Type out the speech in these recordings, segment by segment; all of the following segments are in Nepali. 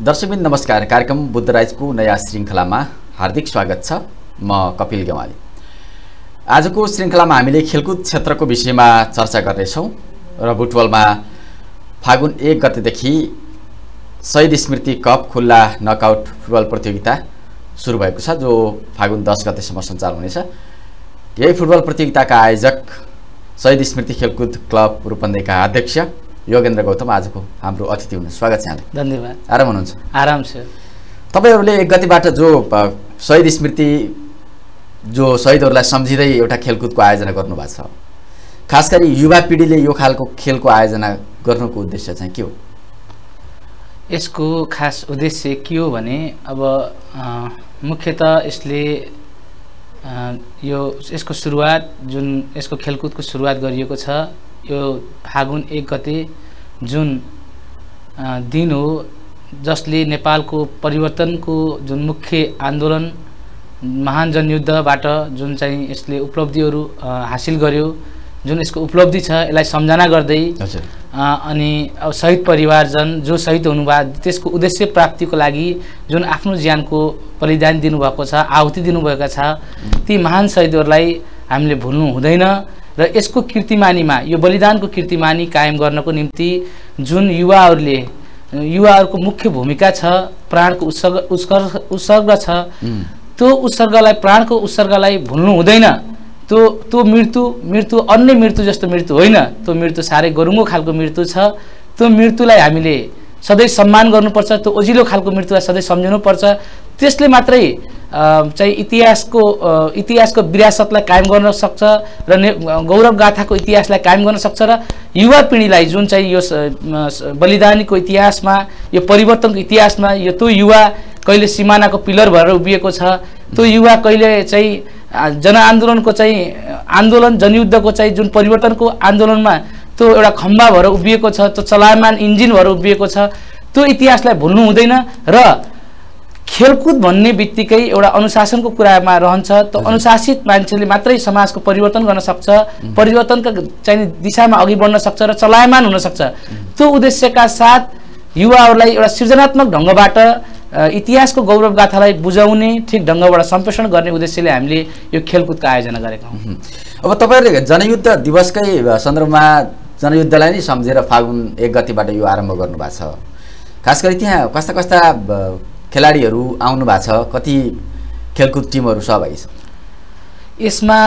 दर्शकबिन नमस्कार। कार्यक्रम बुद्धराजको नयाँ श्रृङ्खलामा हार्दिक स्वागत छ। म kapil gyawali। आजको श्रृङ्खलामा हामीले खेलकुद क्षेत्रको विषयमा चर्चा गर्नेछौँ र बुटवलमा फागुन 1 गतेदेखि शहीद स्मृति कप खुल्ला नकआउट फुटबल प्रतियोगिता सुरु भएको छ, जो फागुन 10 गतेसम्म सञ्चालन हुनेछ। यही फुटबल प्रतियोगिताका आयोजक शहीद स्मृति खेलकुद क्लब रूपन्देहीका अध्यक्ष योगेन्द्र गौतम आजको हाम्रो अतिथि हुनुहुन्छ। स्वागत छ यहाँलाई। धन्यवाद। आराम हुनुहुन्छ? आराम छ। तपाईहरुले 1 गतेबाट जो शहीद स्मृति जो शहीदहरुलाई सम्झिँदै एउटा खेलकुदको आयोजना गर्नुभएको छ, खास गरी युवा पिढीले यो खालको खेलको आयोजना गर्नुको उद्देश्य चाहिँ के हो? यसको खास उद्देश्य के हो भने अब मुख्यतः यसले यसको सुरुवात जुन यसको खेलकुदको सुरुवात गरिएको छ, यो फागुन 1 गते जुन दिन हो, जसले नेपालको परिवर्तनको जुन मुख्य आन्दोलन महान जनयुद्धबाट जुन चाहिँ यसले उपलब्धिहरू हासिल गर्यो, जुन यसको उपलब्धि छ यसलाई सम्झना गर्दै अनि अब शहीद परिवारजन जो शहीद हुनुभयो त्यसको उद्देश्य प्राप्तिको लागि जुन आफ्नो ज्यानको बलिदान दिनुभएको छ, आहुति दिनुभएका छ, ती महान शहीदहरूलाई हामीले भुल्नु हुँदैन। र यसको कीर्तिमानीमा यो बलिदानको कीर्तिमानी कायम गर्नको निम्ति जुन युवाहरूको मुख्य भूमिका छ, प्राणको उत्सर्ग छ, त्यो उत्सर्गलाई प्राणको उत्सर्गलाई भुल्नु हुँदैन। त्यो मृत्यु अन्य मृत्यु जस्तो मृत्यु होइन, त्यो मृत्यु साह्रै गरुङ्गो खालको मृत्यु छ। त्यो मृत्युलाई हामीले सधैँ सम्मान गर्नुपर्छ, त्यो ओजिलो खालको मृत्युलाई सधैँ सम्झिनुपर्छ। त्यसले मात्रै चाहिँ इतिहासको विरासतलाई कायम गर्न सक्छ र गौरव गाथाको इतिहासलाई कायम गर्न सक्छ र युवा पिँढीलाई जुन चाहिँ यो बलिदानीको इतिहासमा, यो परिवर्तनको इतिहासमा त्यो युवा कहिले सिमानाको पिलर भएर उभिएको छ, त्यो युवा कहिले चाहिँ जनआन्दोलनको चाहिँ जनयुद्धको चाहिँ जुन परिवर्तनको आन्दोलनमा त्यो एउटा खम्बा भएर उभिएको छ, त्यो चलायमान इन्जिन भएर उभिएको छ, त्यो इतिहासलाई भुल्नु हुँदैन। र खेलकुद भन्ने बित्तिकै एउटा अनुशासनको कुरामा रहन्छ। त्यो अनुशासित मान्छेले मात्रै समाजको परिवर्तन गर्न सक्छ, परिवर्तनका चाहिँ दिशामा अघि बढ्न सक्छ र चलायमान हुन सक्छ। त्यो उद्देश्यका साथ युवाहरूलाई एउटा सृजनात्मक ढङ्गबाट इतिहासको गौरव गाथालाई बुझाउने, ठिक ढङ्गबाट सम्प्रेषण गर्ने उद्देश्यले हामीले यो खेलकुदको आयोजना गरेका हौँ। अब तपाईहरुले जनयुद्ध दिवसकै सन्दर्भमा जनयुद्धलाई नै सम्झेर फागुन 1 गतेबाट यो आरम्भ गर्नुभएको छ। खास गरी त्यहाँ कस्ता कस्ता खेलाडीहरू आउनु भएको छ, कति खेलकुद टिमहरू सहभागी छन् यसमा?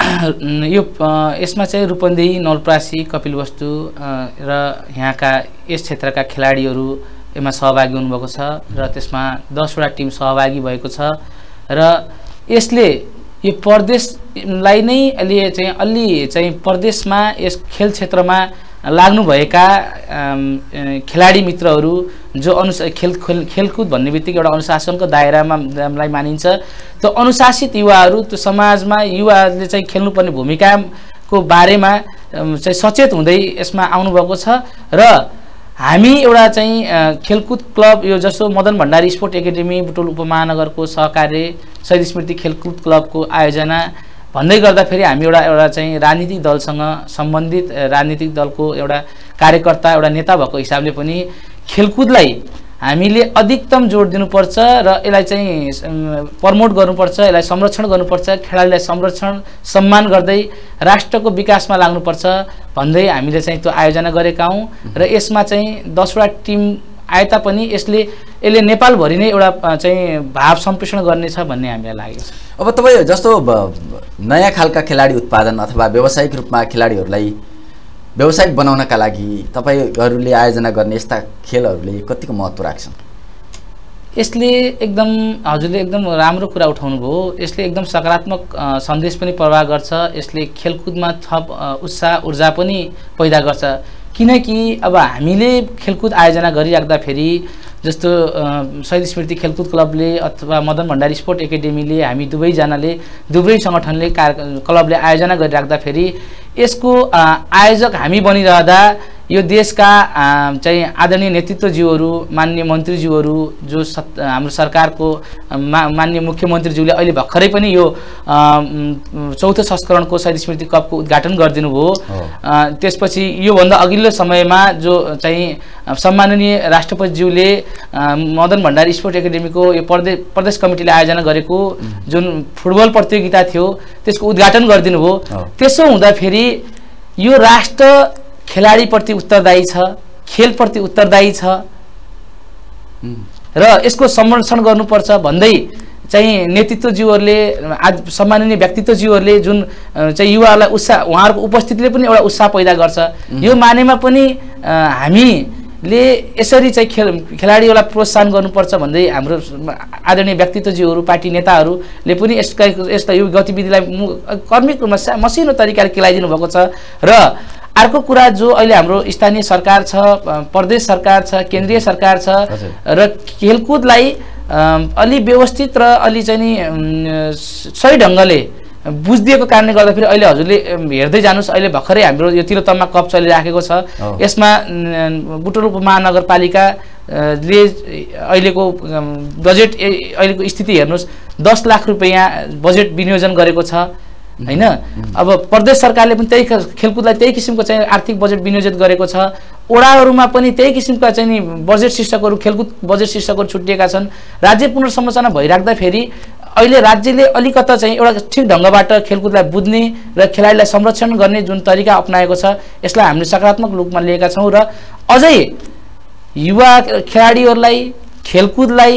यसमा चाहिँ रूपन्देही, नवलपरासी, कपिलवस्तु र यहाँका यस क्षेत्रका खेलाडीहरू यसमा सहभागी हुनुभएको छ र त्यसमा 10 वटा टिम सहभागी भएको छ। र यसले यो प्रदेशलाई नै अलि चाहिँ प्रदेशमा यस खेल क्षेत्रमा लाग्नुभएका खेलाडी मित्रहरू जो खेलकुद भन्ने बित्तिकै एउटा अनुशासनको दायरामा मानिन्छ, त्यो अनुशासित युवाहरू, त्यो समाजमा युवाहरूले चाहिँ खेल्नुपर्ने भूमिकाको बारेमा चाहिँ सचेत हुँदै यसमा आउनुभएको छ। र हामी एउटा चाहिँ खेलकुद क्लब, यो जस्तो मदन भण्डारी स्पोर्ट एकाडेमी बुटवल उपमहानगरको सहकार्य शहीद स्मृति खेलकुद क्लबको आयोजना भन्दै गर्दाखेरि हामी एउटा चाहिँ राजनीतिक दलसँग सम्बन्धित राजनीतिक दलको एउटा कार्यकर्ता, एउटा नेता भएको हिसाबले पनि खेलकुदलाई हामीले अधिकतम जोड दिनुपर्छ र यसलाई चाहिँ प्रमोट गर्नुपर्छ, यसलाई संरक्षण गर्नुपर्छ, खेलाडीलाई संरक्षण सम्मान गर्दै राष्ट्रको विकासमा लाग्नुपर्छ भन्दै हामीले चाहिँ त्यो आयोजना गरेका हौँ। र यसमा चाहिँ 10 वटा टिम आए तापनि यसले नेपालभरि नै एउटा चाहिँ भाव सम्प्रेषण गर्नेछ भन्ने हामीलाई लाग्यो। अब तपाईँ जस्तो नयाँ खालका खेलाडी उत्पादन अथवा व्यावसायिक रूपमा खेलाडीहरूलाई व्यावसायिक बनाउनका लागि तपाईहरूले आयोजना गर्ने यस्ता खेलहरूले कतिको महत्त्व राख्छन्? यसले हजुरले एकदम राम्रो कुरा उठाउनु भयो। यसले एकदम सकारात्मक सन्देश पनि प्रवाह गर्छ। यसले खेलकुदमा थप उत्साह ऊर्जा पनि पैदा गर्छ। किनकि अब हामीले खेलकुद आयोजना गरिराख्दाखेरि जस्तो शहीद स्मृति खेलकुद क्लबले अथवा मदन भण्डारी स्पोर्ट एकाडेमीले, हामी दुवै सङ्गठनले क्लबले आयोजना गरिराख्दाखेरि यसको आयोजक हामी बनिरहँदा यो देशका चाहिँ आदरणीय नेतृत्वज्यूहरू, माननीय मन्त्रीज्यूहरू, जो हाम्रो सरकारको माननीय मुख्यमन्त्रीज्यूले अहिले भर्खरै पनि यो चौथो संस्करणको शहीद स्मृति कपको उद्घाटन गरिदिनु भयो। त्यसपछि योभन्दा अघिल्लो समयमा जो चाहिँ सम्माननीय राष्ट्रपतिज्यूले मदन भण्डारी स्पोर्ट एकाडेमीको यो प्रदेश कमिटीले आयोजना गरेको जुन फुटबल प्रतियोगिता थियो त्यसको उद्घाटन गरिदिनु भयो। त्यसो हुँदाखेरि यो राष्ट्र खेलाडीप्रति उत्तरदायी छ, खेलप्रति उत्तरदायी छ र यसको संरक्षण गर्नुपर्छ भन्दै चाहिँ नेतृत्वज्यूहरूले, आज सम्माननीय व्यक्तित्वज्यूहरूले जुन चाहिँ युवाहरूलाई उत्साह, उहाँहरूको उपस्थितिले पनि एउटा उत्साह पैदा गर्छ। यो मानेमा पनि हामीले यसरी चाहिँ खेलाडीहरूलाई प्रोत्साहन गर्नुपर्छ भन्दै हाम्रो आदरणीय व्यक्तित्वज्यूहरू, पार्टी नेताहरूले पनि यस्ता यो गतिविधिलाई कर्मिक रूपमा मसिनो तरिकाले केलाइदिनु भएको छ। र अर्को कुरा जो अहिले हाम्रो स्थानीय सरकार छ, प्रदेश सरकार छ, केन्द्रीय सरकार छ र खेलकुदलाई अलि व्यवस्थित र अलि चाहिँ नि सही ढङ्गले बुझिदिएको कारणले गर्दाखेरि अहिले हजुरले हेर्दै जानुहोस्, अहिले भर्खरै हाम्रो यो तिलोत्तमा कप चलिराखेको छ। यसमा बुटवल उपमहानगरपालिकाले अहिलेको बजेट, अहिलेको स्थिति हेर्नुहोस्, 10 लाख रुपैयाँ बजेट विनियोजन गरेको छ हैन। अब प्रदेश सरकारले पनि त्यही खेलकुदलाई त्यही किसिमको चाहिँ आर्थिक बजेट विनियोजित गरेको छ। ओडाहरूमा पनि त्यही किसिमका चाहिँ नि बजेट शीर्षकहरू, खेलकुद बजेट शीर्षकहरू छुट्टिएका छन्। राज्य पुनर्संरचना भइराख्दाखेरि अहिले राज्यले अलिकता चाहिँ एउटा ठिक ढङ्गबाट खेलकुदलाई बुझ्ने र खेलाडीलाई संरक्षण गर्ने जुन तरिका अपनाएको छ यसलाई हामीले सकारात्मक रूपमा लिएका छौँ र अझै युवा खेलाडीहरूलाई खेलकुदलाई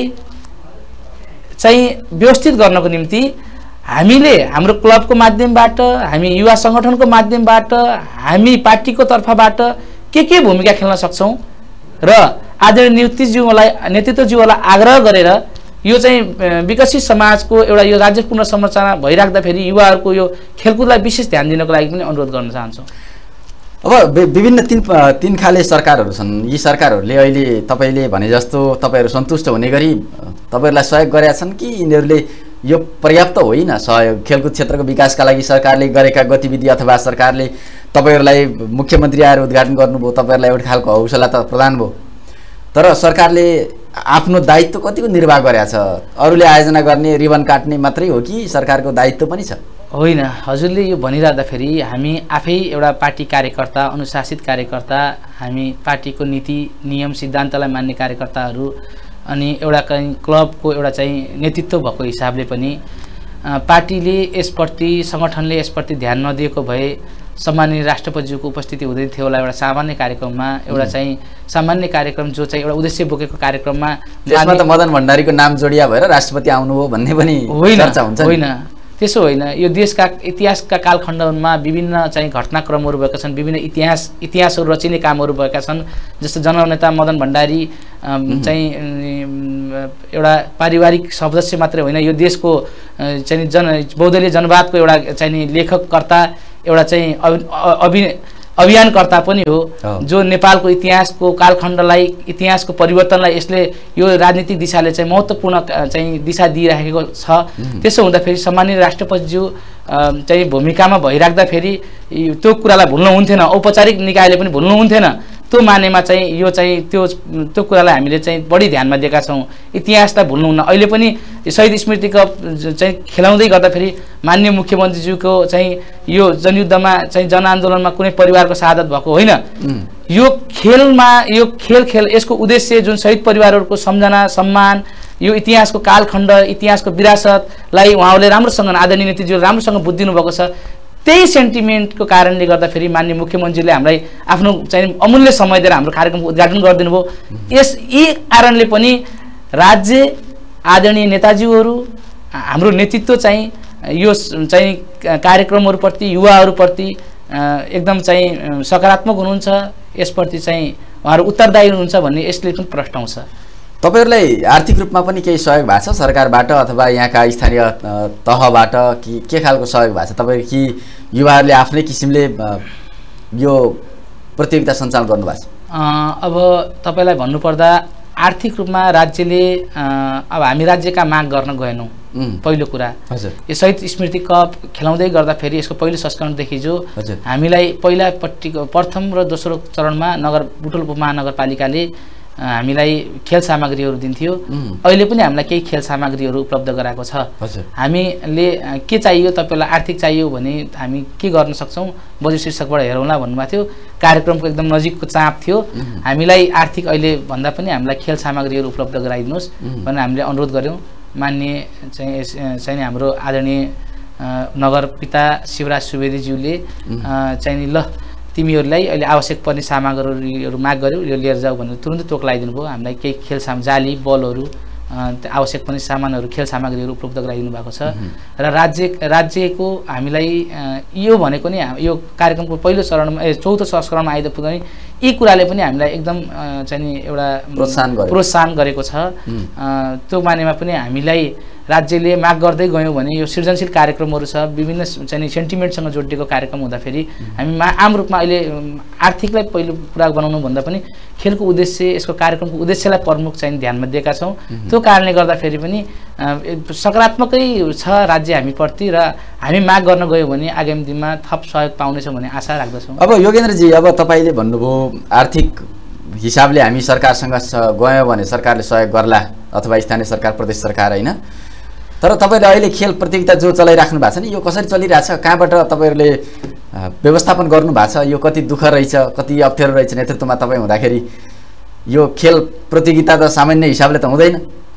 चाहिँ व्यवस्थित गर्नको निम्ति हामीले हाम्रो क्लबको माध्यमबाट, हामी युवा सङ्गठनको माध्यमबाट, हामी पार्टीको तर्फबाट के भूमिका खेल्न सक्छौँ र आदरणीय नेतृत्वज्यूहरूलाई आग्रह गरेर यो चाहिँ विकसित समाजको एउटा यो राज्य पुनर्संरचना भइराख्दाखेरि युवाहरूको यो खेलकुदलाई विशेष ध्यान दिनको लागि पनि अनुरोध गर्न चाहन्छौँ। अब विभिन्न तीन खाले सरकारहरू छन्। यी सरकारहरूले अहिले तपाईँले भने जस्तो तपाईँहरू सन्तुष्ट हुने गरी तपाईँहरूलाई सहयोग गरेका छन् कि यिनीहरूले यो पर्याप्त होइन सहयोग? खेलकुद क्षेत्रको विकासका लागि सरकारले गरेका गतिविधि अथवा सरकारले तपाईँहरूलाई मुख्यमन्त्री आएर उद्घाटन गर्नुभयो, तपाईँहरूलाई एउटा खालको हौसला त प्रदान भयो, तर सरकारले आफ्नो दायित्व कतिको निर्वाह गरेका छ? अरूले आयोजना गर्ने, रिबन काट्ने मात्रै हो कि सरकारको दायित्व पनि छ? होइन, हजुरले यो भनिराख्दाखेरि हामी आफै एउटा पार्टी कार्यकर्ता, अनुशासित कार्यकर्ता, हामी पार्टीको नीति नियम सिद्धान्तलाई मान्ने कार्यकर्ताहरू अनि एउटा क्लबको एउटा चाहिँ नेतृत्व भएको हिसाबले पनि पार्टीले यसप्रति, सङ्गठनले यसप्रति ध्यान नदिएको भए सम्माननीय राष्ट्रपतिज्यूको उपस्थिति हुँदै थियो होला एउटा सामान्य कार्यक्रममा, एउटा चाहिँ सामान्य कार्यक्रम जो चाहिँ एउटा उद्देश्य बोकेको कार्यक्रममा। त्यसमा त मदन भण्डारीको नाम जोडिया भएर राष्ट्रपति आउनुभयो भन्ने पनि चर्चा हुन्छ। होइन, त्यसो होइन। यो देशका इतिहासका कालखण्डमा विभिन्न चाहिँ घटनाक्रमहरू भएका छन्, विभिन्न इतिहासहरू रचिने कामहरू भएका छन्। जस्तो जननेता मदन भण्डारी चाहिँ एउटा पारिवारिक सदस्य मात्रै होइन, यो देशको चाहिँ बहुदलीय जनवादको एउटा चाहिँ लेखककर्ता, एउटा चाहिँ अभियानकर्ता पनि हो, जो नेपालको इतिहासको कालखण्डलाई, इतिहासको परिवर्तनलाई यसले यो राजनीतिक दिशाले चाहिँ महत्त्वपूर्ण चाहिँ दिशा दिइराखेको छ। त्यसो हुँदाखेरि सम्माननीय राष्ट्रपतिज्यू चाहिँ भूमिकामा भइराख्दाखेरि त्यो कुरालाई भुल्नु हुन्थेन, औपचारिक निकायले पनि भुल्नु हुन्थेन। त्यो मानेमा चाहिँ यो चाहिँ त्यो कुरालाई हामीले चाहिँ बढी ध्यानमा दिएका छौँ, इतिहासलाई भुल्नु हुन्न। अहिले पनि शहीद स्मृति कप चाहिँ खेलाउँदै गर्दाखेरि माननीय मुख्यमन्त्रीज्यूको चाहिँ यो जनयुद्धमा चाहिँ जनआन्दोलनमा कुनै परिवारको शहादत भएको होइन। यो खेलमा यो खेल यसको उद्देश्य जुन शहीद परिवारहरूको सम्झना, सम्मान, यो इतिहासको कालखण्ड, इतिहासको विरासतलाई उहाँहरूले राम्रोसँग, आदरणीय नेतृत्वले राम्रोसँग बुझिदिनु भएको छ। त्यही सेन्टिमेन्टको कारणले गर्दाखेरि माननीय मुख्यमन्त्रीले हामीलाई आफ्नो चाहिँ अमूल्य समय दिएर हाम्रो कार्यक्रमको उद्घाटन गरिदिनु भयो। यी कारणले पनि राज्य, आदरणीय नेताजीहरू, हाम्रो नेतृत्व चाहिँ यो चाहिँ कार्यक्रमहरूप्रति, युवाहरूप्रति एकदम चाहिँ सकारात्मक हुनुहुन्छ, यसप्रति चाहिँ उहाँहरू उत्तरदायी हुनुहुन्छ भन्ने यसले पनि प्रष्टाउँछ। तपाईहरुलाई आर्थिक रूपमा पनि केही सहयोग भएको छ सरकारबाट अथवा यहाँका स्थानीय तहबाट के खालको सहयोग भएको छ? तपाईहरु कि युवाहरूले आफ्नै किसिमले यो प्रतियोगिता सञ्चालन गर्नुभएको छ? अब तपाईलाई भन्नुपर्दा आर्थिक रूपमा राज्यले अब हामी राज्यका माग गर्न गएनौं पहिलो कुरा हजुर यो शहीद स्मृति कप खेलाउँदै गर्दाखेरि यसको पहिलो संस्करणदेखि जो हजुर हामीलाई पहिलापट्टिको प्रथम र दोस्रो चरणमा बुटवल उपमहानगरपालिकाले हामीलाई खेल सामग्रीहरू दिन्थ्यो अहिले पनि हामीलाई केही खेल सामग्रीहरू उपलब्ध गराएको छ हजुर हामीले के चाहियो तपाईलाई आर्थिक चाहियो भने हामी के गर्न सक्छौं बजेट शीर्षकबाट हेरौँला भन्नुभएको थियो कार्यक्रमको एकदम नजिकको चाप थियो हामीलाई आर्थिक अहिले भन्दा पनि हामीलाई खेल सामग्रीहरू उपलब्ध गराइदिनुस् भनेर हामीले अनुरोध गर्यौं माननीय चाहिँ हाम्रो आदरणीय नगर पिता शिवराज सुवेदीज्यूले चाहिँ ल तिमीहरूलाई अहिले आवश्यक पर्ने सामग्रीहरू माग गर्यौ यो लिएर जाऊ भनेर तुरुन्तै तोक लगाइदिनु भयो हामीलाई केही खेल जाली बलहरू आवश्यक पर्ने सामानहरू खेल सामग्रीहरू उपलब्ध गराइदिनु भएको छ र राज्यको हामीलाई यो भनेको नि यो कार्यक्रमको पहिलो चरणमा चौथो संस्करणमा आइदा पुग्ने यी कुराले पनि हामीलाई एकदम चाहिँ एउटा प्रोत्साहन गरेको छ त्यो मानेमा पनि हामीलाई राज्यले माग गर्दै गयौं भने यो सृजनशील कार्यक्रमहरू छ विभिन्न चाहिँ सेन्टिमेन्टसँग जोडिएको कार्यक्रम हुँदाखेरि हामी आम रूपमा अहिले आर्थिकलाई पहिलो कुरा बनाउनु भन्दा पनि खेलको उद्देश्य यसको कार्यक्रमको उद्देश्यलाई प्रमुख चाहिँ ध्यानमा दिएका छौं त्यो कारणले गर्दाखेरि पनि सकारात्मकै छ राज्य हामीप्रति र हामी माग गर्न गयौं भने आगामी दिनमा थप सहयोग पाउनेछौं भन्ने आशा राख्दछौं। अब योगेन्द्रजी अब तपाईले भन्नुभयो आर्थिक हिसाबले हामी सरकारसँग गयौं भने सरकारले सहयोग गर्ला अथवा स्थानीय सरकार प्रदेश सरकार हैन तर तपाईले अहिले खेल प्रतियोगिता जो चलाइराख्नु भएको छ नि यो कसरी चलिरहेछ कहाँबाट तपाईहरुले व्यवस्थापन गर्नु भएको छ यो कति दुःख रहेछ कति अप्ठ्यारो रहेछ नेतृत्वमा तपाई हुँदाखेरि यो खेल प्रतियोगिता त सामान्य हिसाबले त हुँदैन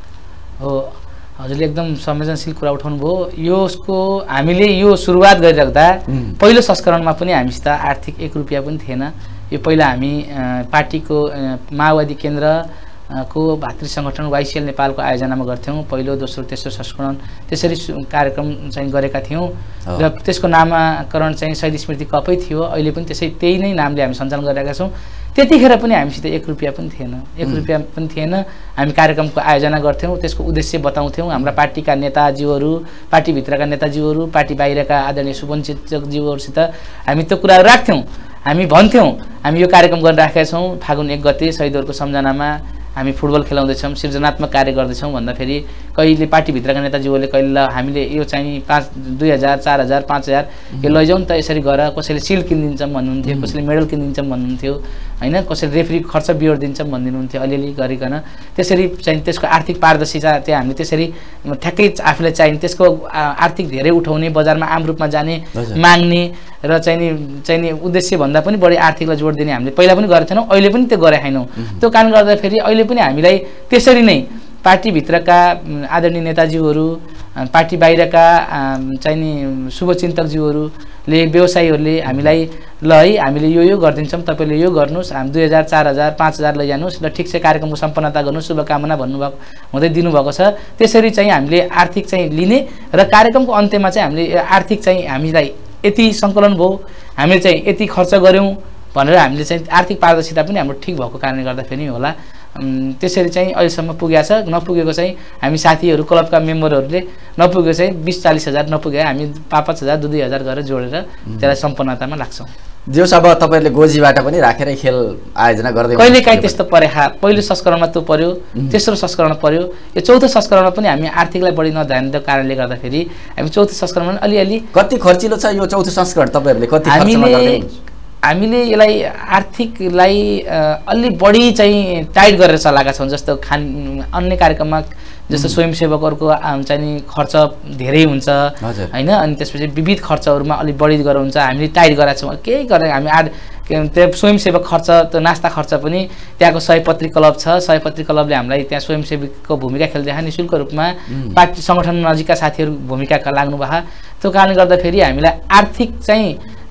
हो हजुरले एकदम संवेदनशील कुरा उठाउनु भयो यसको हामीले यो सुरुवात गरिराख्दा पहिलो संस्करणमा पनि हामीसित आर्थिक 1 रुपैयाँ पनि थिएन यो पहिला हामी पार्टीको माओवादी केन्द्र को भातृ संगठन वाइसिएल नेपालको आयोजनामा गर्थ्यौं पहिलो दोस्रो तेस्रो संस्करण त्यसरी कार्यक्रम चाहिँ गरेका थियौं र त्यसको नामकरण चाहिँ शहीद स्मृति कपै थियो अहिले पनि त्यही नै नामले हामी सञ्चालन गरिरहेका छौं त्यतिखेर पनि हामीसित 1 रुपैयाँ पनि थिएन 1 रुपैयाँ पनि थिएन हामी कार्यक्रमको आयोजना गर्थ्यौं त्यसको उद्देश्य बताउँथ्यौं हाम्रा पार्टीका नेताजीहरू पार्टी भित्रका नेताजीहरू पार्टी बाहिरका आदरणीय शुभचिन्तकजीहरूसित हामी त्यो कुराहरू राख्थ्यौं हामी भन्थ्यौं हामी यो कार्यक्रम गरिराखेका छौं फागुन 1 गते शहीदहरुको सम्झनामा हामी फुटबल खेलाउँदै छौं सृजनात्मक कार्य गर्दै छौं भन्दाखेरि कहिले पार्टी भित्रका नेताजीहरूले कहिले हामीले यो चाहिँ 2000 4000 5000 यो लैजाउँ त यसरी गर कसैले सिल किनिदिन्छौं भन्नुहुन्थ्यो कसैले मेडल किनिदिन्छौं भन्नुहुन्थ्यो हैन कसैले रेफ्री खर्च बियर दिन्छौं भन्दिनुहुन्थ्यो अलिअलि गरिकन त्यसरी चाहिँ त्यसको आर्थिक पारदर्शिता चाहिँ हामीले त्यसरी ठ्याक्कै आफूलाई चाहिँ त्यसको आर्थिक धेरै उठाउने बजारमा आम रूपमा जाने माग्ने र चाहिँ उद्देश्य भन्दा पनि बढी आर्थिकलाई जोड दिने हामीले पहिला पनि गरेका थियौं अहिले पनि त्यो गरे हैनौं त्यो कारण गर्दा फेरि अहिले पनि हामीलाई त्यसरी नै पार्टी भित्रका आदरणीय नेताजीहरू पार्टी बाहिरका चाहिँ शुभचिन्तकजीहरूले व्यवसायीहरूले हामीलाई ल है हामीले यो गर्दिन्छौं तपाईले यो गर्नुस् हामी 2000 4000 5000 लैजानुस् र ठीक छ कार्यक्रमको सम्पन्नता गर्नुस् शुभकामना भन्नुभएको हुँदै दिनुभएको छ त्यसरी चाहिँ हामीले आर्थिक चाहिँ लिने र कार्यक्रमको अन्त्यमा चाहिँ हामीले आर्थिक चाहिँ हामीलाई यति संकलन भयो हामीले चाहिँ यति खर्च गर्यौं भनेर हामीले चाहिँ आर्थिक पारदर्शिता पनि हाम्रो ठीक भएको कारणले गर्दा फेरि होला त्यसरी चाहिँ अहिलेसम्म पुगेको छ नपुगेको चाहिँ हामी साथीहरू क्लबका मेम्बरहरूले नपुगेको चाहिँ 20-40 हजार नपुगे हामी 5-5 हजार 2-2 हजार गरेर जोडेर त्यसलाई सम्पन्नतामा लाग्छौं जेस अब तपाईहरुले गोजीबाट पनि राखेरै खेल आयोजना गर्दै कहिले काहीँ त्यस्तो परेहा पहिलो संस्करणमा त्यो पर्यो तेस्रो संस्करणमा पर्यो यो चौथो संस्करणमा पनि हामी आर्थिकलाई बढी नध्यान दिएको कारणले गर्दा फेरि हामी चौथो संस्करणमा अलिअलि कति खर्चिलो छ यो चौथो संस्करण तपाईहरुले कति खर्चमा गर्दै हामीले यसलाई आर्थिकलाई अलि बढी चाहिँ टाइट गरेर चलाएका छौं जस्तो अन्य कार्यक्रममा जस्तो स्वयंसेवकहरुको चाहिँ खर्च धेरै हुन्छ हैन अनि त्यसपछि विविध खर्चहरुमा अलि बढी गरेर हुन्छ हामीले टाइट गरेका छौं केही गरे हामी त्यो स्वयंसेवक खर्च त्यो नास्ता खर्च पनि त्यहाँको सयपत्री क्लब छ सयपत्री क्लबले हामीलाई त्यहाँ स्वयंसेवकको भूमिका खेल्दै निशुल्क रूपमा पार्टी संगठन नजिकका साथीहरु भूमिका लाग्नु भए त्यो कारणले गर्दा फेरि हामीलाई आर्थिक चाहिँ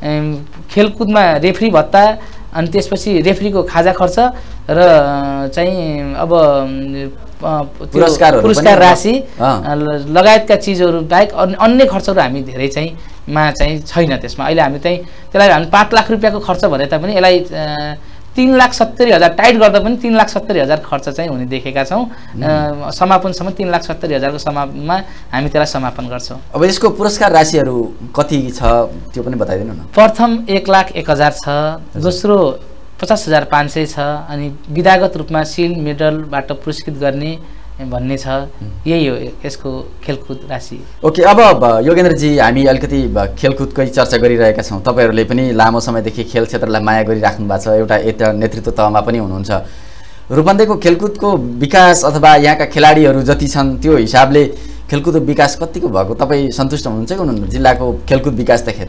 खेलकुदमा रेफ्री भत्ता अनि त्यसपछि रेफ्रीको खाजा खर्च र चाहिँ अब पुरस्कार राशि लगायतका चीजहरु बाहेक अन्य खर्चहरु हामी धेरै चाहिँ छैन त्यसमा अहिले हामी चाहिँ त्यसलाई हामी 5 लाख रुपैयाँको खर्च भने तापनि यसलाई 3,70,000 टाइट गर्दा पनि 3,70,000 खर्च चाहिँ हुने देखेका छौं समापनसम्म 3,70,000 को समापनमा हामी त्यसलाई समापन गर्छौं अब यसको पुरस्कार राशिहरु कति छ त्यो पनि बताइदिनु न प्रथम 1,01,000 छ दोस्रो 50,500 छ अनि विधागत रूपमा सिल मेडलबाट पुरस्कृत गर्ने भन्ने छ। यही हो यसको खेलकुद राशि। ओके, अब योगेन्द्रजी हामी अलिकति खेलकुदकै चर्चा गरिरहेका छौँ। तपाईँहरूले पनि लामो समयदेखि खेल क्षेत्रलाई माया गरिराख्नु भएको छ, एउटा नेतृत्व तहमा पनि हुनुहुन्छ। रूपन्देहीको खेलकुदको विकास अथवा यहाँका खेलाडीहरू जति छन् त्यो हिसाबले खेलकुद विकास कतिको भएको तपाईँ सन्तुष्ट हुनुहुन्छ कि हुनुहुन्न जिल्लाको खेलकुद विकास देखेर?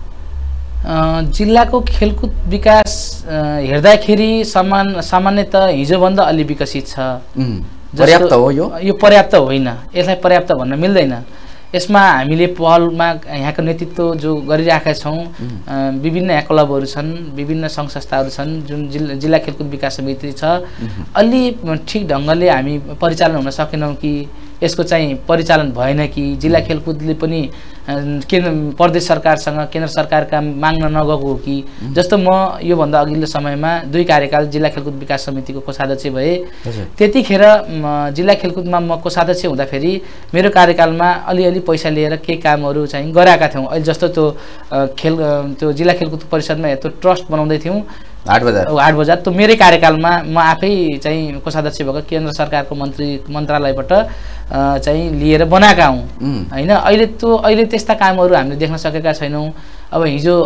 जिल्लाको खेलकुद विकास हेर्दाखेरि सामान्यतः हिजोभन्दा अलि विकसित छ। पर्याप्त हो? यो पर्याप्त होइन, यसलाई पर्याप्त भन्न मिल्दैन। यसमा हामीले पहलमा यहाँको नेतृत्व जो गरिरहेका छौँ, विभिन्न यहाँ क्लबहरू छन्, विभिन्न सङ्घ संस्थाहरू छन्, जुन जिल्ला खेलकुद विकास समिति छ, अलि ठिक ढङ्गले हामी परिचालन हुन सकेनौँ कि यसको चाहिँ परिचालन भएन कि जिल्ला खेलकुदले पनि प्रदेश सरकारसँग केन्द्र सरकारका माग्न नगएको हो कि। जस्तो म योभन्दा अघिल्लो समयमा 2 कार्यकाल जिल्ला खेलकुद विकास समितिको कोषाध्यक्ष भए। त्यतिखेर जिल्ला खेलकुदमा म कोषाध्यक्ष हुँदाखेरि मेरो कार्यकालमा अलिअलि पैसा लिएर केही कामहरू चाहिँ गराएका थियौँ। अहिले जस्तो त्यो जिल्ला खेलकुद परिषदमा त्यो ट्रस्ट बनाउँदै थियौँ, हाट बजार। त्यो मेरै कार्यकालमा म आफै चाहिँ कोषाध्यक्ष भएको केन्द्र सरकारको मन्त्रालयबाट चाहिँ लिएर बनाएका हौँ होइन। अहिले त्यस्ता कामहरू हामीले देख्न सकेका छैनौँ। अब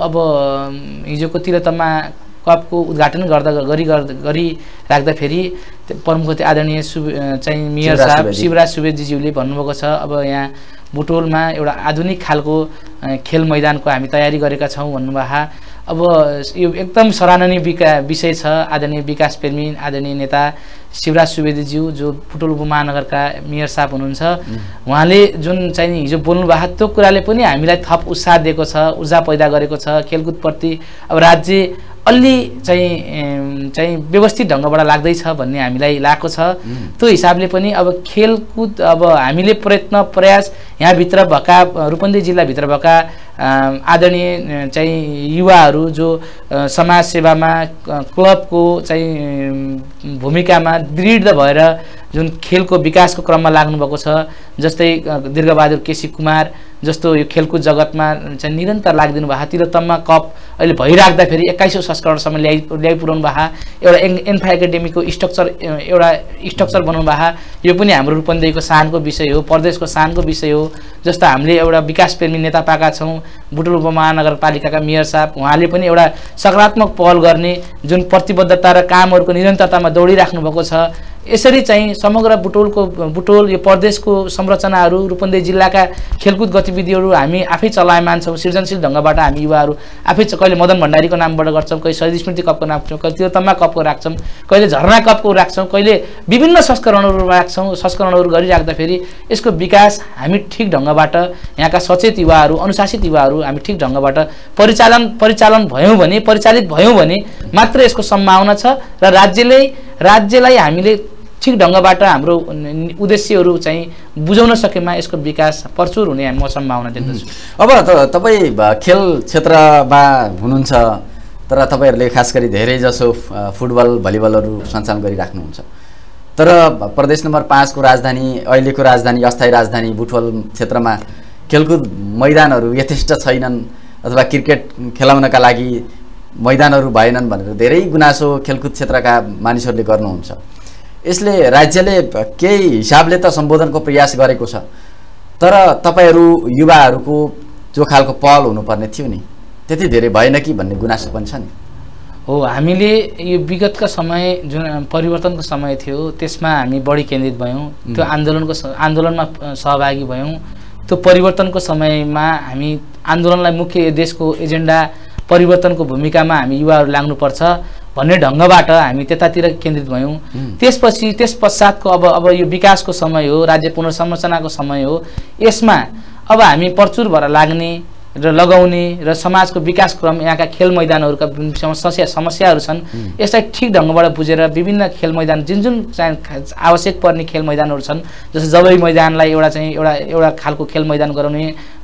हिजोको तिलोत्तमा कपको उद्घाटन गरिराख्दाखेरि प्रमुख आदरणीय चाहिँ मेयर साहब शिवराज सुवेदीज्यूले भन्नुभएको छ, अब यहाँ बुटवलमा एउटा आधुनिक खालको खेल मैदानको हामी तयारी गरेका छौँ भन्नुभयो। अब यो एकदम सराहनीय विषय छ। आदरणीय विकास प्रेमी आदरणीय नेता शिवराज सुवेदीज्यू जो बुटवल उपमहानगरका मेयर साहब हुनुहुन्छ, उहाँले जुन चाहिँ हिजो बोल्नुभएको त्यो कुराले पनि हामीलाई थप उत्साह दिएको छ, ऊर्जा पैदा गरेको छ खेलकुदप्रति। अब राज्य अलि चाहिँ व्यवस्थित ढङ्गबाट लाग्दैछ भन्ने हामीलाई लागेको छ। त्यो हिसाबले पनि अब खेलकुद अब हामीले प्रयास यहाँभित्र भएका रूपन्देही जिल्लाभित्र भएका आदरणीय चाहिँ युवाहरू जो समाज सेवामा क्लबको चाहिँ भूमिकामा दृढ भएर जुन खेलको विकासको क्रममा लाग्नुभएको छ, जस्तै दीर्घबहादुर केसी कुमार जस्तो यो खेलकुद जगतमा चाहिँ निरन्तर लागिदिनु भएको। तिलोत्तमा कप अहिले भइराख्दाखेरि 21औं संस्करणसम्म ल्याइ पुर्याउनु भएको। एउटा एन्फा एकाडेमीको स्ट्रक्चर बनाउनु भएको। यो पनि हाम्रो रूपन्देहीको शानको विषय हो, प्रदेशको शानको विषय हो। जस्तो हामीले एउटा विकास प्रेमी नेता पाएका छौँ बुटवल उपमहानगरपालिकाका मेयर साहब, उहाँले पनि एउटा सकारात्मक पहल गर्ने जुन प्रतिबद्धता र कामहरूको निरन्तरतामा दौडिराख्नु भएको छ। यसरी चाहिँ समग्र बुटवल यो प्रदेशको संरचनाहरू रूपन्देही जिल्लाका खेलकुद गतिविधिहरू हामी आफै चलायमान छौँ। सृजनशील ढङ्गबाट हामी युवाहरू आफै कहिले मदन भण्डारीको नामबाट गर्छौँ, कहिले शहीद स्मृति कपको नाम राख्छौँ, कहिले तिलोत्तमा कपको राख्छौँ, कहिले झरना कपको राख्छौँ, कहिले विभिन्न संस्करणहरू गरिराख्दाखेरि यसको विकास हामी ठिक ढङ्गबाट यहाँका सचेत युवाहरू अनुशासित युवाहरू हामी ठिक ढङ्गबाट परिचालित भयौँ भने मात्र यसको सम्भावना छ र राज्यलाई हामीले ठिक ढङ्गबाट हाम्रो उद्देश्यहरू चाहिँ बुझाउन सकेमा यसको विकास प्रचुर हुने म सम्भावना देख्दछु। अब तपाईँ खेल क्षेत्रमा हुनुहुन्छ तर तपाईँहरूले खास गरी धेरै जसो फुटबल भलिबलहरू सञ्चालन गरिराख्नुहुन्छ, तर प्रदेश नम्बर 5 को राजधानी अहिलेको राजधानी अस्थायी राजधानी बुटवल क्षेत्रमा खेलकुद मैदानहरू यथेष्ट छैनन् अथवा क्रिकेट खेलाउनका लागि मैदानहरू भएनन् भनेर धेरै गुनासो खेलकुद क्षेत्रका मानिसहरूले गर्नुहुन्छ। यसले राज्यले केही हिसाबले त सम्बोधनको प्रयास गरेको छ, तर तपाईँहरू युवाहरूको जो खालको पहल हुनुपर्ने थियो नि त्यति धेरै भएन कि भन्ने गुनासो पनि छ नि। हो, हामीले यो विगतका समय जुन परिवर्तनको समय थियो त्यसमा हामी बढी केन्द्रित भयौँ, त्यो आन्दोलनमा सहभागी भयौँ। त्यो परिवर्तनको समयमा हामी आन्दोलनलाई मुख्य देशको एजेन्डा परिवर्तनको भूमिकामा हामी युवाहरू लाग्नुपर्छ भन्ने ढङ्गबाट हामी त्यतातिर केन्द्रित भयौँ। त्यस पश्चातको अब यो विकासको समय हो, राज्य पुनर्संरचनाको समय हो। यसमा अब हामी प्रचुर भएर लाग्ने र लगाउने र समाजको विकास क्रम यहाँका खेल मैदानहरूका समस्याहरू छन्, यसलाई ठिक ढङ्गबाट बुझेर विभिन्न खेल मैदान जुन आवश्यक पर्ने खेल मैदानहरू छन्, जस्तो जबै मैदानलाई एउटा खालको खेल मैदान गराउने,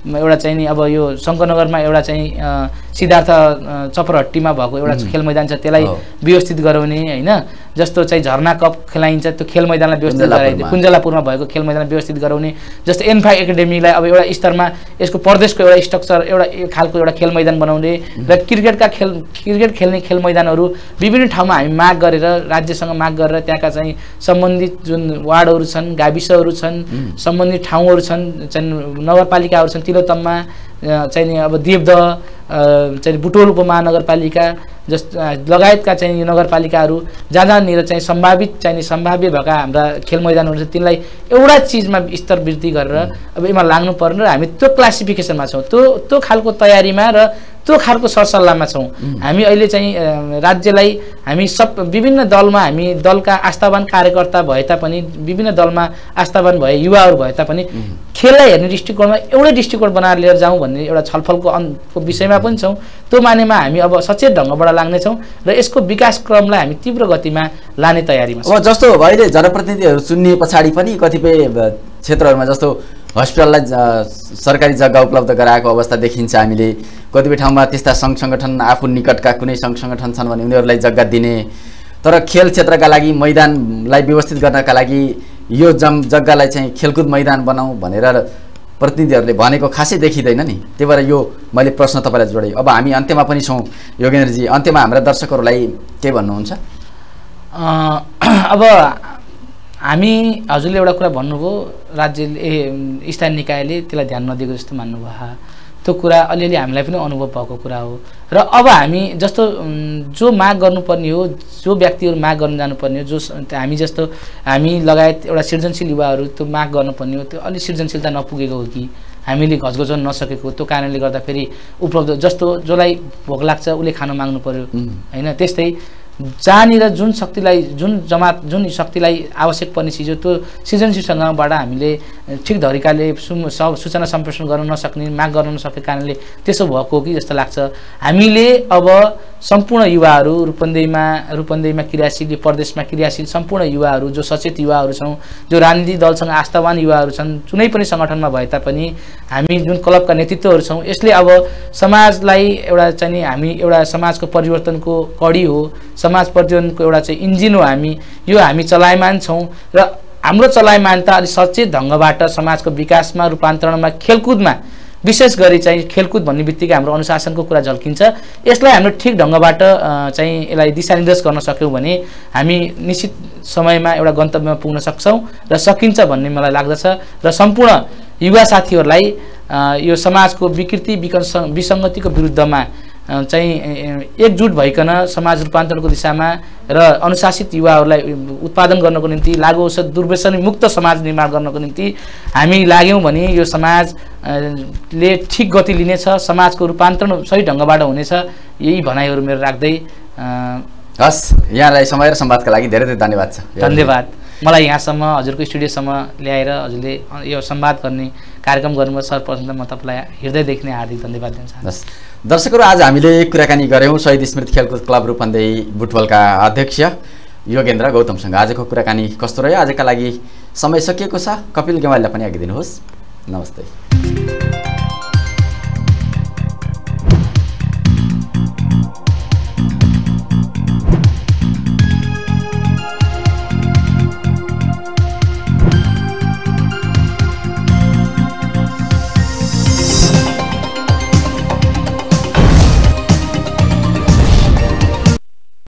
एउटा चाहिँ नि अब यो शङ्करनगरमा एउटा चाहिँ सिद्धार्थ चपरहट्टीमा भएको एउटा खेल मैदान छ त्यसलाई व्यवस्थित गराउने हैन जस्तो चाहिँ झरना कप खेलाइन्छ त्यो खेल मैदानलाई व्यवस्थित गराइदियो कुञ्जलापुरमा भएको खेल मैदानलाई व्यवस्थित गराउने जस्तो एन्फा एकाडेमीलाई अब एउटा स्तरमा यसको प्रदेशको एउटा स्ट्रक्चर एउटा खालको एउटा खेल मैदान बनाउने र क्रिकेट खेल्ने खेल मैदानहरू विभिन्न ठाउँमा हामी माग गरेर राज्यसँग माग गरेर त्यहाँका चाहिँ सम्बन्धित जुन वार्डहरू छन् गाविसहरू छन् सम्बन्धित ठाउँहरू छन् चाहिँ नगरपालिकाहरू छन् तिलोत्तममा चाहिँ नि अब देवदह चाहिँ बुटोल उपमहानगरपालिका लगायतका चाहिँ नगरपालिकाहरू जहाँनिर चाहिँ सम्भाव्य भएका हाम्रा खेल मैदानहरू छ तिनलाई एउटा चिजमा स्तर वृद्धि गरेर अब यसमा लाग्नु पर्ने र हामी त्यो क्लासिफिकेसनमा छौँ त्यो खालको तयारीमा र त्यो खालको सरसल्लाहमा छौँ हामी अहिले चाहिँ राज्यलाई हामी विभिन्न दलमा हामी दलका आस्थावान कार्यकर्ता भए तापनि विभिन्न दलमा आस्थावान भए युवाहरू भए तापनि खेललाई हेर्ने दृष्टिकोणमा एउटै दृष्टिकोण बनाएर लिएर जाउँ भन्ने एउटा छलफलको विषयमा पनि छौँ त्यो मानेमा हामी अब सचेत ढङ्गबाट लाग्नेछौँ र यसको विकास क्रमलाई हामी तीव्र गतिमा लाने तयारीमा छौँ। अब जस्तो अहिले जनप्रतिनिधिहरू चुनिए पछाडि पनि कतिपय क्षेत्रहरूमा जस्तो हस्पिटललाई सरकारी जग्गा उपलब्ध गराएको अवस्था देखिन्छ हामीले कतिपय ठाउँमा त्यस्ता सङ्घ सङ्गठन आफू निकटका कुनै सङ्घ सङ्गठन छन् भने उनीहरूलाई जग्गा दिने तर खेल क्षेत्रका लागि मैदानलाई व्यवस्थित गर्नका लागि यो जग्गालाई चाहिँ खेलकुद मैदान बनाऊ भनेर प्रतिनिधिहरूले भनेको खासै देखिँदैन नि त्यही भएर यो मैले प्रश्न तपाईँलाई जोडेँ। अब हामी अन्त्यमा पनि छौँ योगेन्द्रजी अन्त्यमा हाम्रा दर्शकहरूलाई के भन्नुहुन्छ? अब हामी हजुरले एउटा कुरा भन्नुभयो राज्यले स्थानीय निकायले त्यसलाई ध्यान नदिएको जस्तो मान्नुभयो त्यो कुरा अलिअलि हामीलाई पनि अनुभव भएको कुरा हो र अब हामी जस्तो जो माग गर्नुपर्ने हो जो व्यक्तिहरू माग गर्न जानुपर्ने हो जो हामी लगायत एउटा सृजनशील युवाहरू त्यो माग गर्नुपर्ने हो त्यो अलि सृजनशीलता नपुगेको हो कि हामीले घचघचाउन नसकेको त्यो कारणले गर्दा फेरि उपलब्ध जस्तो जसलाई भोक लाग्छ उसले खान माग्नु पर्यो हैन त्यस्तै जहाँनिर जुन शक्तिलाई आवश्यक पर्ने चिज हो त्यो सृजनशीलसँगबाट हामीले ठिक तरिकाले सूचना सम्प्रेषण गर्न नसक्ने माग गर्न नसकेको कारणले त्यसो भएको कि जस्तो लाग्छ। हामीले अब सम्पूर्ण युवाहरू रूपन्देहीमा क्रियाशील प्रदेशमा क्रियाशील सम्पूर्ण युवाहरू जो सचेत युवाहरू छौँ जो राजनीतिक दलसँग आस्थावान युवाहरू छन् जुनै पनि सङ्गठनमा भए तापनि हामी जुन क्लबका नेतृत्वहरू छौँ यसले अब समाजलाई एउटा चाहिँ हामी एउटा समाजको परिवर्तनको कडी हो समाज परिवर्तनको एउटा चाहिँ इन्जिन हो हामी चलायमान छौँ र हाम्रो चलायमानता अलि सचेत ढङ्गबाट समाजको विकासमा रूपान्तरणमा खेलकुदमा विशेष गरी चाहिँ खेलकुद भन्ने बित्तिकै हाम्रो अनुशासनको कुरा झल्किन्छ यसलाई हामीले ठिक ढङ्गबाट चाहिँ यसलाई दिशानिर्देश गर्न सक्यौँ भने हामी निश्चित समयमा एउटा गन्तव्यमा पुग्न सक्छौँ र सकिन्छ भन्ने मलाई लाग्दछ र सम्पूर्ण युवा साथीहरूलाई यो समाजको विकृति विसङ्गतिको विरुद्धमा चाहिँ एकजुट भइकन समाज रूपान्तरणको दिशामा र अनुशासित युवाहरूलाई उत्पादन गर्नको निम्ति लागु औषध दुर्व्यसनी मुक्त समाज निर्माण गर्नको निम्ति हामी लाग्यौँ भने यो समाजले ठिक गति लिनेछ समाजको रूपान्तरण सही ढङ्गबाट हुनेछ यही भनाइहरू मेरो राख्दै हस् यहाँलाई समय र संवादका लागि धेरै धेरै धन्यवाद छ। धन्यवाद मलाई यहाँसम्म हजुरको स्टुडियोसम्म ल्याएर हजुरले यो संवाद गर्ने कार्यक्रम गर्नुभयो सर्वप्रथम म तपाईँलाई हृदयदेखि नै हार्दिक धन्यवाद दिन चाहन्छु। दर्शकहरू आज हामीले कुराकानी गऱ्यौँ शहीद स्मृति खेलकुद क्लब रूपन्देही बुटवलका अध्यक्ष योगेन्द्र गौतमसँग। आजको कुराकानी कस्तो रह्यो? आजका लागि समय सकिएको छ। कपिल गेवालीलाई पनि आगिदिनुहोस्। नमस्ते।